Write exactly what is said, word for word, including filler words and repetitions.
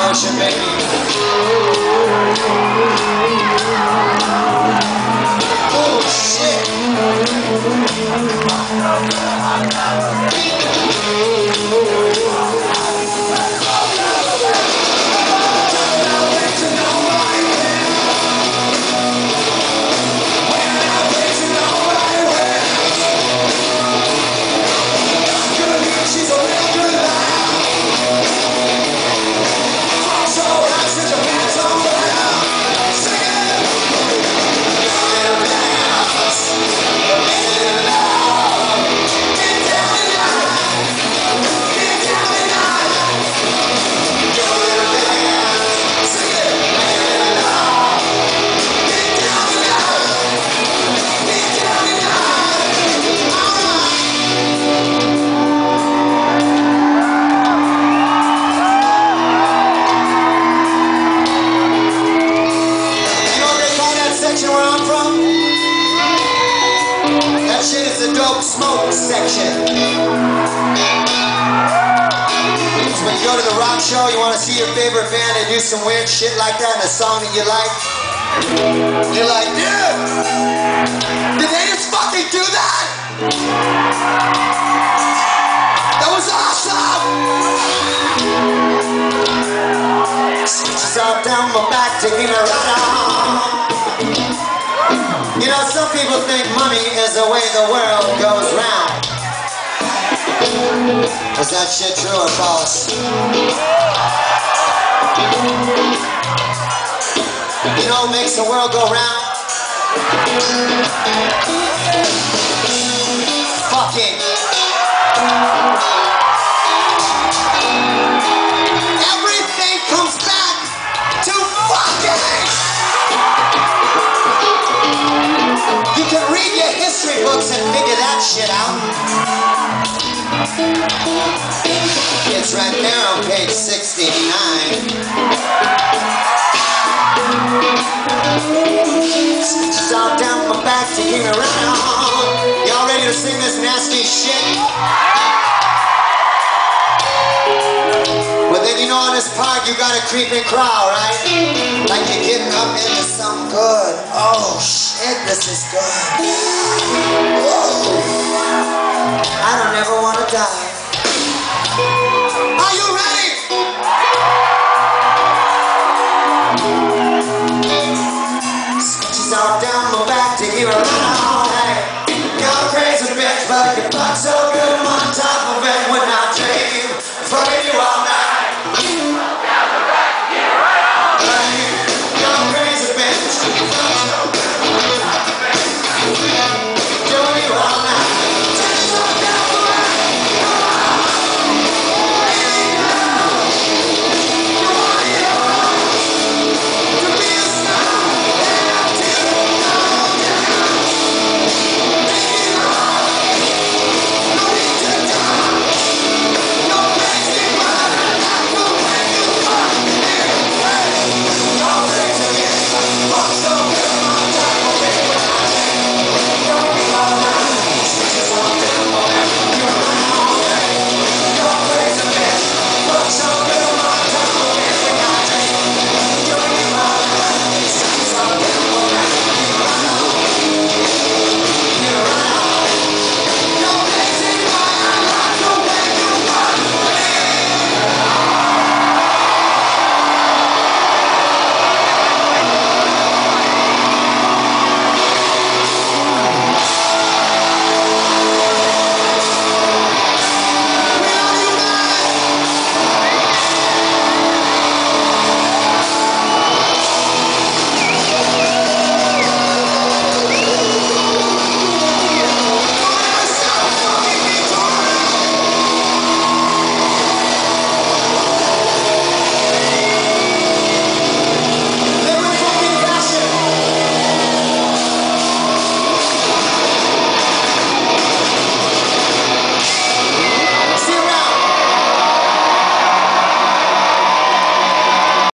ocean, baby. Oh, shit. Where I'm from, that shit is the dope smoke section. So when you go to the rock show, you want to see your favorite band and do some weird shit like that in a song that you like. You're like, dude, did they just fucking do that? That was awesome. Switches out down my back, taking me right on. You know, some people think money is the way the world goes round. Is that shit true or false? You know what makes the world go round? Fucking. Everything comes back to fucking. You can read your history books and figure that shit out. It's right there on page sixty-nine. Stitches all down my back to keep me around. Y'all ready to sing this nasty shit? But then you know on this part you gotta creep and crawl, right? Like you're getting up into something good. Oh shit, this is good. Whoa. I don't ever want to die. Are you ready? Switches all down my back to keep around. Hey, you're crazy bitch, but you fuck so good I'm on top of it.